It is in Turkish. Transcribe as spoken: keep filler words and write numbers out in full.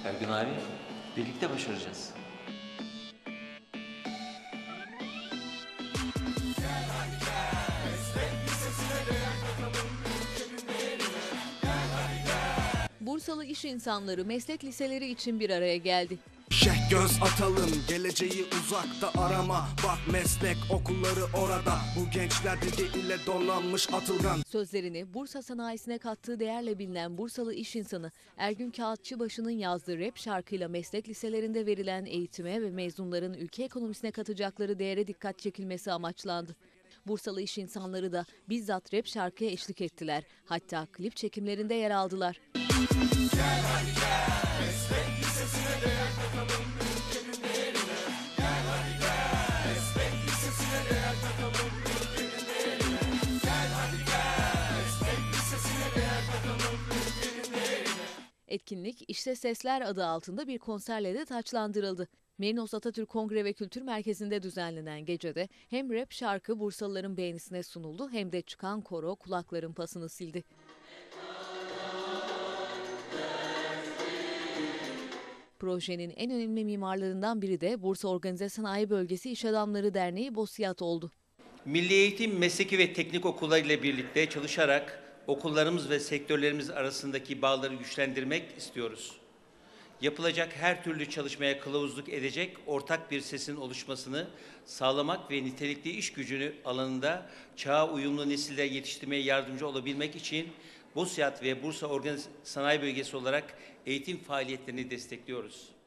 Ergün abi, birlikte başaracağız. Bursalı iş insanları meslek liseleri için bir araya geldi. Şeh göz atalım, geleceği uzakta arama. Bak meslek okulları orada. Bu gençler bilgi ile donanmış atılgan. Sözlerini Bursa sanayisine kattığı değerle bilinen Bursalı iş insanı Ergün Kağıtçıbaşı'nın yazdığı rap şarkıyla meslek liselerinde verilen eğitime ve mezunların ülke ekonomisine katacakları değere dikkat çekilmesi amaçlandı. Bursalı iş insanları da bizzat rap şarkıya eşlik ettiler. Hatta klip çekimlerinde yer aldılar. Gel hadi gel, meslek lisesine değer katalım ülkenin değerine. Gel hadi gel, meslek lisesine değer katalım ülkenin değerine. Gel hadi gel, meslek lisesine değer katalım ülkenin değerine. Etkinlik İşte Sesler adı altında bir konserle de taçlandırıldı. Merinos Atatürk Kongre ve Kültür Merkezi'nde düzenlenen gecede hem rap şarkı Bursalıların beğenisine sunuldu hem de çıkan koro kulakların pasını sildi. Projenin en önemli mimarlarından biri de Bursa Organize Sanayi Bölgesi İş Adamları Derneği BOSİAD oldu. Milli Eğitim, Mesleki ve Teknik Okulları ile birlikte çalışarak okullarımız ve sektörlerimiz arasındaki bağları güçlendirmek istiyoruz. Yapılacak her türlü çalışmaya kılavuzluk edecek ortak bir sesin oluşmasını sağlamak ve nitelikli iş gücünü alanında çağa uyumlu nesiller yetiştirmeye yardımcı olabilmek için BOSİAD ve Bursa Organize Sanayi Bölgesi olarak eğitim faaliyetlerini destekliyoruz.